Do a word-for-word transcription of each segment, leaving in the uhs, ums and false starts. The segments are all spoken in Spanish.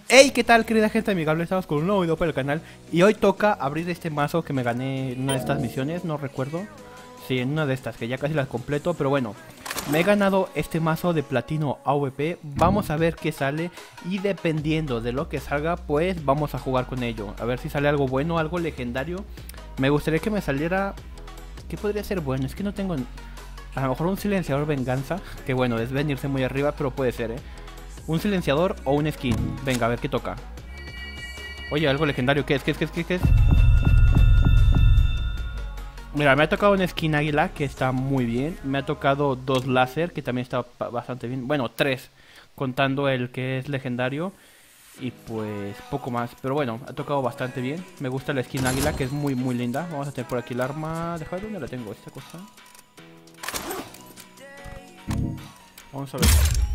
Hey, ¿qué tal, querida gente amigable? Estamos con un nuevo video para el canal. Y hoy toca abrir este mazo que me gané en una de estas misiones, no recuerdo. Sí, en una de estas, que ya casi las completo. Pero bueno, me he ganado este mazo de platino A V P. Vamos a ver qué sale. Y dependiendo de lo que salga, pues vamos a jugar con ello. A ver si sale algo bueno, algo legendario. Me gustaría que me saliera... ¿Qué podría ser bueno? Es que no tengo... A lo mejor un silenciador venganza. Que bueno, es venirse muy arriba, pero puede ser, eh. Un silenciador o un skin. Venga, a ver qué toca. Oye, algo legendario. ¿Qué es? ¿Qué es? ¿Qué es? ¿Qué es? ¿Qué es? Mira, me ha tocado un skin águila que está muy bien. Me ha tocado dos láser que también está bastante bien. Bueno, tres, contando el que es legendario. Y pues poco más. Pero bueno, ha tocado bastante bien. Me gusta la skin águila, que es muy muy linda. Vamos a tener por aquí el arma. Deja ver dónde la tengo, esta cosa. Vamos a ver.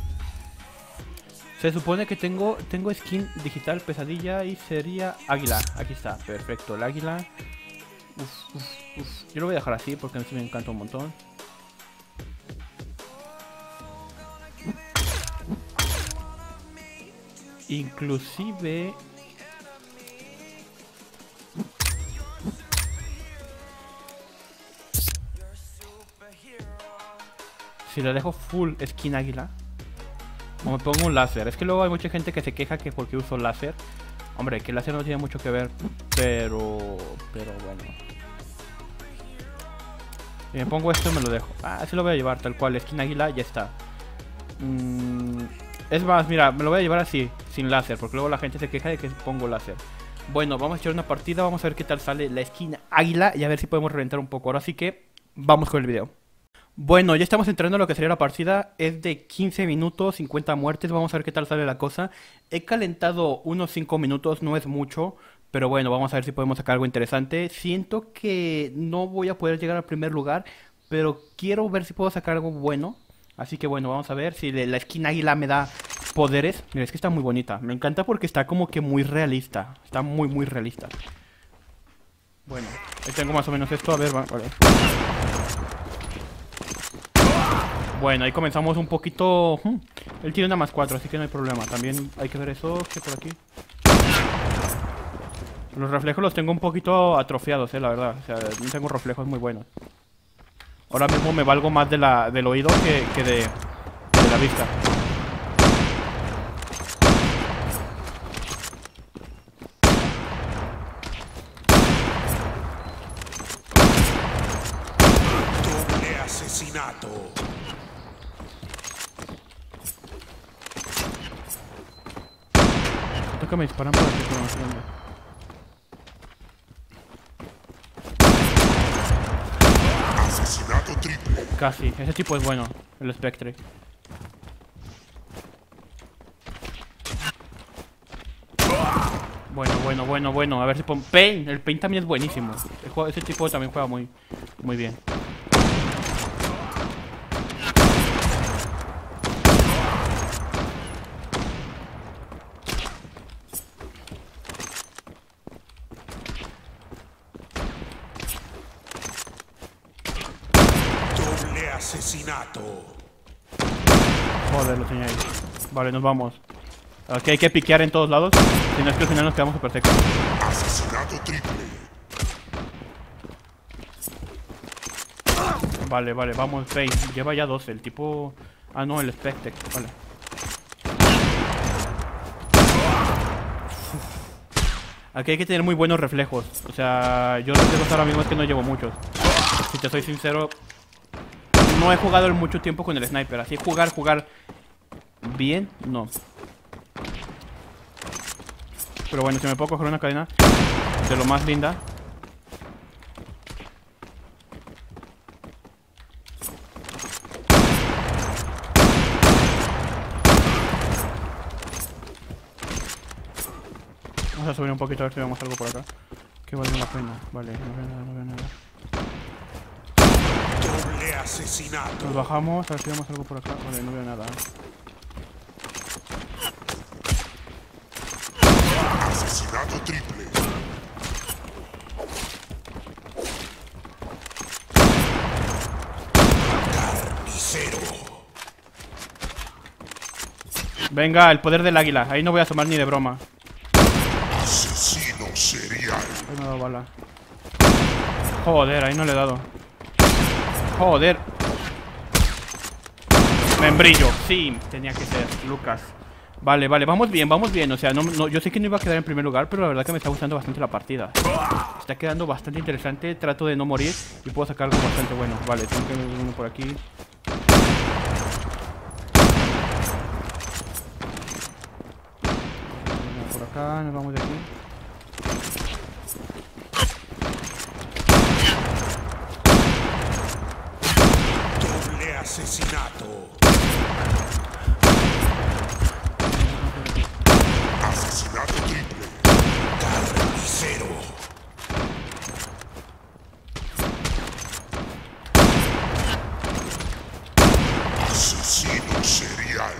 Se supone que tengo tengo skin digital pesadilla y sería águila. Aquí está, perfecto, el águila. Uf, uf, uf. Yo lo voy a dejar así porque a mí sí me encanta un montón. Inclusive... si le dejo full skin águila... o me pongo un láser. Es que luego hay mucha gente que se queja que porque uso láser. Hombre, que el láser no tiene mucho que ver. Pero... Pero bueno. Si me pongo esto me lo dejo. Ah, así lo voy a llevar tal cual. Skin águila, ya está. Mm, es más, mira, me lo voy a llevar así, sin láser. Porque luego la gente se queja de que pongo láser. Bueno, vamos a echar una partida. Vamos a ver qué tal sale la skin águila. Y a ver si podemos reventar un poco. Ahora sí que vamos con el video. Bueno, ya estamos entrando a lo que sería la partida. Es de quince minutos, cincuenta muertes. Vamos a ver qué tal sale la cosa. He calentado unos cinco minutos, no es mucho. Pero bueno, vamos a ver si podemos sacar algo interesante. Siento que no voy a poder llegar al primer lugar, pero quiero ver si puedo sacar algo bueno. Así que bueno, vamos a ver si la skin águila me da poderes. Mira, es que está muy bonita. Me encanta porque está como que muy realista. Está muy, muy realista. Bueno, ahí tengo más o menos esto. A ver, vale. Bueno, ahí comenzamos un poquito... Él tiene una más cuatro, así que no hay problema. También hay que ver eso, que por aquí. Los reflejos los tengo un poquito atrofiados, eh, la verdad. O sea, no tengo reflejos muy buenos. Ahora mismo me valgo más de la, del oído que, que de, de la vista. Doble asesinato. Siento que me disparan por aquí, pero no sé dónde. Asesinato triple. Casi, ese tipo es bueno, el Spectre. Bueno, bueno, bueno, bueno, a ver si pon... Pain, el Pain también es buenísimo. El juego, ese tipo también juega muy, muy bien. Doble asesinato. Joder, lo tenía ahí. Vale, nos vamos. Aquí hay que piquear en todos lados. Si no es que al final nos quedamos super secos. Asesinato triple. Vale, vale, vamos, Pain. Lleva ya doce, el tipo... Ah, no, el Spectre, vale. Aquí hay que tener muy buenos reflejos. O sea, yo reflejos ahora mismo es que no llevo muchos. Si te soy sincero, no he jugado en mucho tiempo con el sniper. Así jugar, jugar bien, no. Pero bueno, si me puedo coger una cadena de lo más linda. Vamos a subir un poquito a ver si vemos algo por acá. Que vale la pena. Vale, no veo nada, no veo nada. Doble asesinato. Nos bajamos, a ver si vemos algo por acá. Vale, no veo nada. Asesinato triple. Carnicero. Venga, el poder del águila. Ahí no voy a asomar ni de broma. Asesino serial. Ahí me ha dado bala. Joder, ahí no le he dado. Joder. Membrillo. Sí, tenía que ser Lucas. Vale, vale, vamos bien, vamos bien. O sea, no, no, yo sé que no iba a quedar en primer lugar, pero la verdad que me está gustando bastante la partida. Está quedando bastante interesante. Trato de no morir y puedo sacar algo bastante bueno. Vale, tengo que ver uno por aquí. Por acá, nos vamos de aquí. Doble asesinato. Asesinato triple. Carnicero. Asesino serial.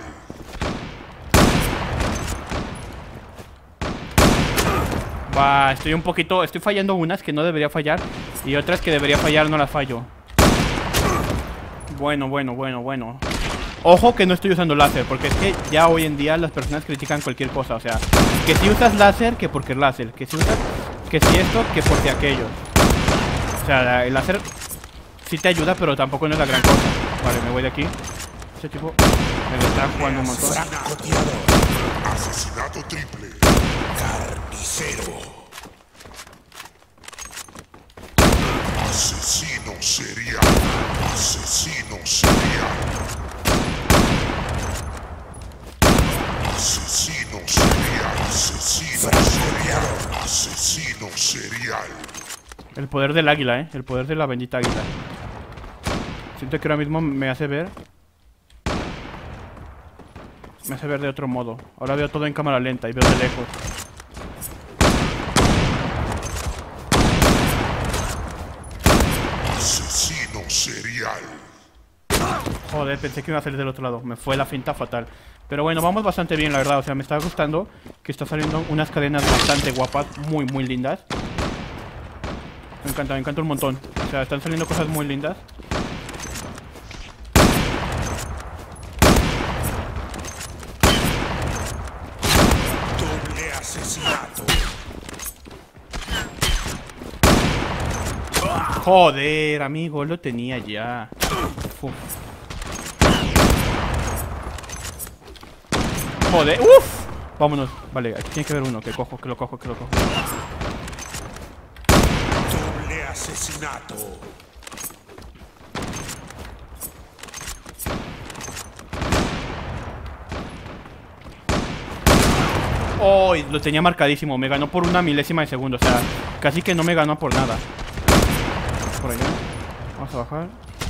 Va, estoy un poquito... Estoy fallando unas que no debería fallar y otras que debería fallar no las fallo. Bueno, bueno, bueno, bueno. Ojo que no estoy usando láser, porque es que ya hoy en día las personas critican cualquier cosa. O sea, que si usas láser, que porque el láser. Que si usas... Que si esto, que porque aquello. O sea, el láser sí te ayuda, pero tampoco no es la gran cosa. Vale, me voy de aquí. Ese tipo me está jugando un montón. Francotirador. Asesinato triple. Carnicero. Asesino serial. Asesino serial. Asesino serial. Asesino serial. Asesino serial. El poder del águila, eh. El poder de la bendita águila. Siento que ahora mismo me hace ver. Me hace ver de otro modo. Ahora veo todo en cámara lenta y veo de lejos. Asesino serial. Joder, pensé que iba a hacer del otro lado. Me fue la finta fatal. Pero bueno, vamos bastante bien, la verdad. O sea, me está gustando que está saliendo unas cadenas bastante guapas. Muy, muy lindas. Me encanta, me encanta un montón. O sea, están saliendo cosas muy lindas. Doble asesinato. Joder, amigo, lo tenía ya. Uf. Joder, uff. Vámonos. Vale, aquí tiene que haber uno. Que cojo, que lo cojo, que lo cojo. Doble asesinato. Oh, lo tenía marcadísimo. Me ganó por una milésima de segundo. O sea, casi que no me ganó por nada. Por allá. Vamos a bajar.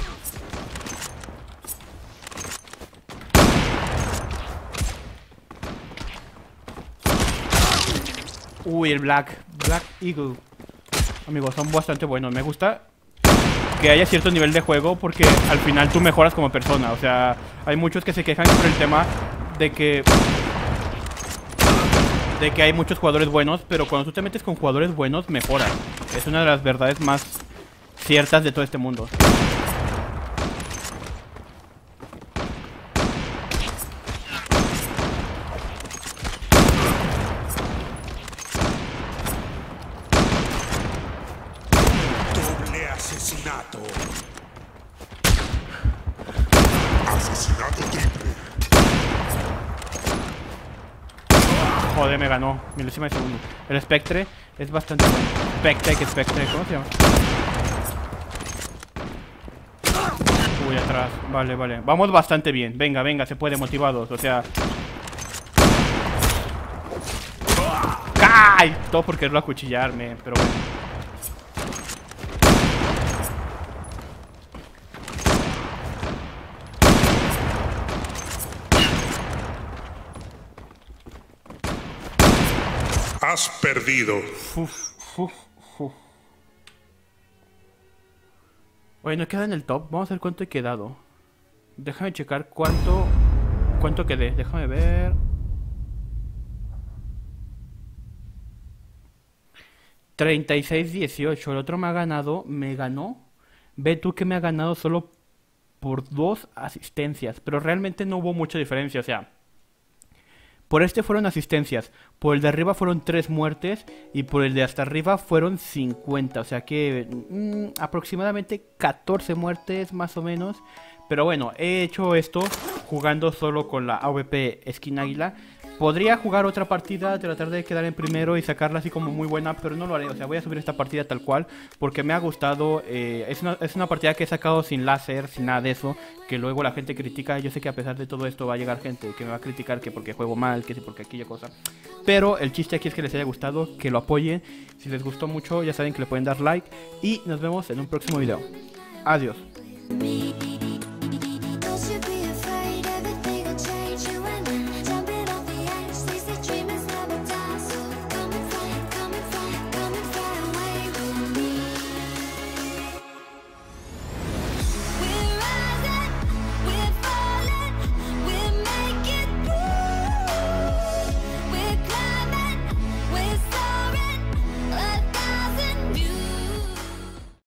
Uy, el Black. Black Eagle. Amigos, son bastante buenos. Me gusta que haya cierto nivel de juego porque al final tú mejoras como persona. O sea, hay muchos que se quejan por el tema de que... De que hay muchos jugadores buenos, pero cuando tú te metes con jugadores buenos, mejoras. Es una de las verdades más ciertas de todo este mundo. Doble asesinato. Asesinato triple. Joder, me ganó. Milésima de segundo. El Spectre es bastante bueno. Spectre, que Spectre, ¿cómo se llama? Uy, atrás. Vale, vale. Vamos bastante bien. Venga, venga, se puede, motivados. O sea... ¡Ay! Todo por quererlo acuchillarme, pero bueno. Has perdido. Uf, uf, uf. Bueno, queda en el top. Vamos a ver cuánto he quedado. Déjame checar cuánto... Cuánto quedé. Déjame ver... treinta y seis dieciocho. El otro me ha ganado... Me ganó... Ve tú que me ha ganado solo por dos asistencias. Pero realmente no hubo mucha diferencia. O sea... Por este fueron asistencias, por el de arriba fueron tres muertes y por el de hasta arriba fueron cincuenta. O sea que mmm, aproximadamente catorce muertes más o menos. Pero bueno, he hecho esto jugando solo con la A V P Skin Águila. Podría jugar otra partida, tratar de quedar en primero y sacarla así como muy buena, pero no lo haré. O sea, voy a subir esta partida tal cual porque me ha gustado. Eh, es, una, es una partida que he sacado sin láser, sin nada de eso, que luego la gente critica. Yo sé que a pesar de todo esto va a llegar gente que me va a criticar que porque juego mal, que sí porque aquella cosa. Pero el chiste aquí es que les haya gustado, que lo apoyen. Si les gustó mucho ya saben que le pueden dar like y nos vemos en un próximo video. Adiós.